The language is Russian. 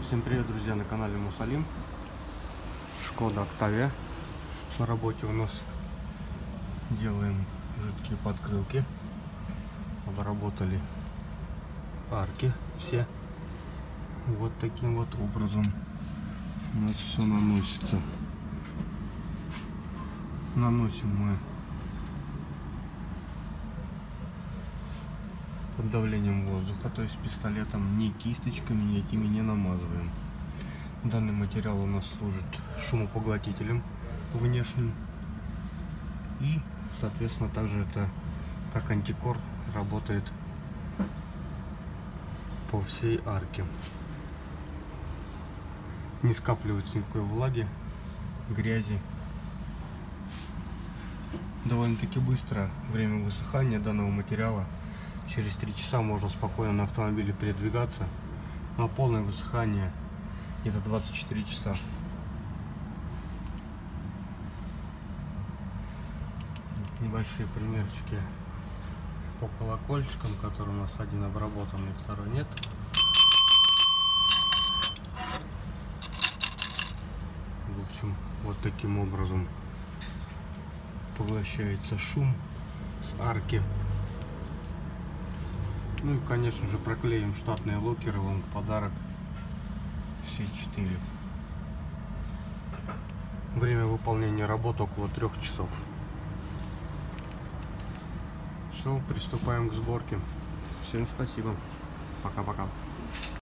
Всем привет, друзья, на канале Мусалим. Шкода Октавия на работе у нас. Делаем жидкие подкрылки. Обработали арки все. Вот таким вот образом у нас все наносится. Наносим мы под давлением воздуха, то есть пистолетом, ни кисточками, никакими не намазываем. Данный материал у нас служит шумопоглотителем внешним, и соответственно также это как антикор работает по всей арке. Не скапливается никакой влаги, грязи. Довольно-таки быстро время высыхания данного материала. Через 3 часа можно спокойно на автомобиле передвигаться. На полное высыхание где-то 24 часа. Небольшие примерчики по колокольчикам, которые у нас один обработанный, второй нет. В общем, вот таким образом поглощается шум с арки. Ну и, конечно же, проклеим штатные локеры вам в подарок, все 4. Время выполнения работы около 3 часов. Все, приступаем к сборке. Всем спасибо. Пока-пока.